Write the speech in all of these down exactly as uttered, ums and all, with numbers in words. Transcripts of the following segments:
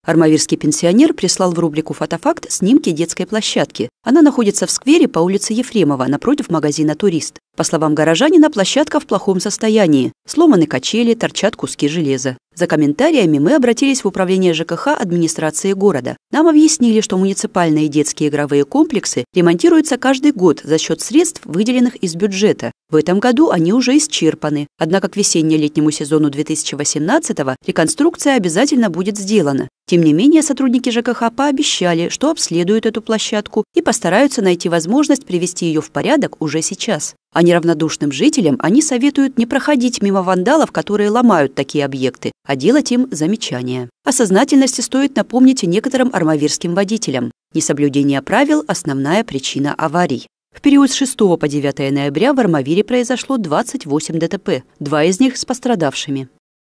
Армавирский пенсионер прислал в рубрику «Фотофакт» снимки детской площадки. Она находится в сквере по улице Ефремова, напротив магазина «Турист». По словам горожанина, площадка в плохом состоянии. Сломаны качели, торчат куски железа. За комментариями мы обратились в управление ЖКХ администрации города. Нам объяснили, что муниципальные детские игровые комплексы ремонтируются каждый год за счет средств, выделенных из бюджета. В этом году они уже исчерпаны. Однако к весенне-летнему сезону две тысячи восемнадцатого реконструкция обязательно будет сделана. Тем не менее, сотрудники ЖКХ пообещали, что обследуют эту площадку и постараются найти возможность привести ее в порядок уже сейчас. А неравнодушным жителям они советуют не проходить мимо вандалов, которые ломают такие объекты, а делать им замечания. О сознательности стоит напомнить и некоторым армавирским водителям. Несоблюдение правил – основная причина аварий. В период с шестого по девятое ноября в Армавире произошло двадцать восемь ДТП, два из них с пострадавшими.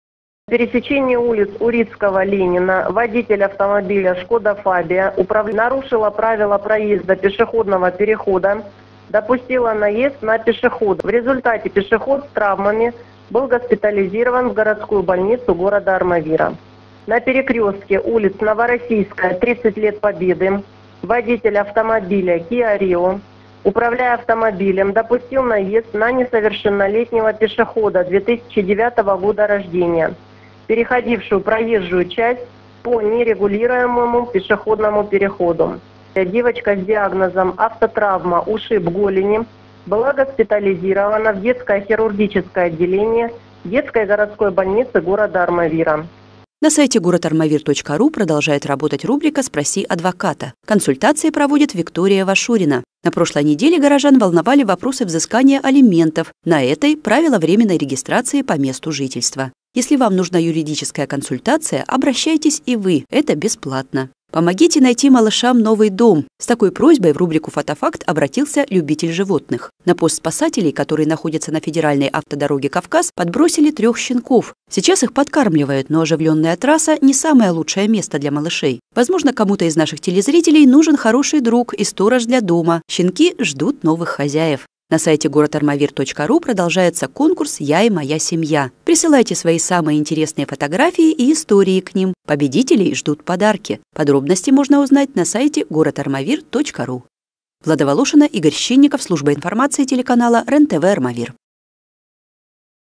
В пересечении улиц Урицкого, Ленина водитель автомобиля «Шкода Фабия» управ... нарушила правила проезда пешеходного перехода, допустила наезд на пешехода. В результате пешеход с травмами был госпитализирован в городскую больницу города Армавира. На перекрестке улиц Новороссийская, тридцать лет Победы, водитель автомобиля Kia Rio, управляя автомобилем, допустил наезд на несовершеннолетнего пешехода две тысячи девятого года рождения, переходившую проезжую часть по нерегулируемому пешеходному переходу. Девочка с диагнозом автотравма ушиб голени была госпитализирована в детское хирургическое отделение детской городской больницы города Армавира. На сайте город армавир точка ру продолжает работать рубрика «Спроси адвоката». Консультации проводит Виктория Вашурина. На прошлой неделе горожан волновали вопросы взыскания алиментов. На этой – правила временной регистрации по месту жительства. Если вам нужна юридическая консультация, обращайтесь и вы. Это бесплатно. Помогите найти малышам новый дом. С такой просьбой в рубрику «Фотофакт» обратился любитель животных. На пост спасателей, которые находятся на федеральной автодороге Кавказ, подбросили трех щенков. Сейчас их подкармливают, но оживленная трасса не самое лучшее место для малышей. Возможно, кому-то из наших телезрителей нужен хороший друг и сторож для дома. Щенки ждут новых хозяев. На сайте город армавир точка ру продолжается конкурс «Я и моя семья». Присылайте свои самые интересные фотографии и истории к ним. Победителей ждут подарки. Подробности можно узнать на сайте город армавир точка ру. Влада Волошина, Игорь Щенников, служба информации телеканала РЕН-ТВ Армавир.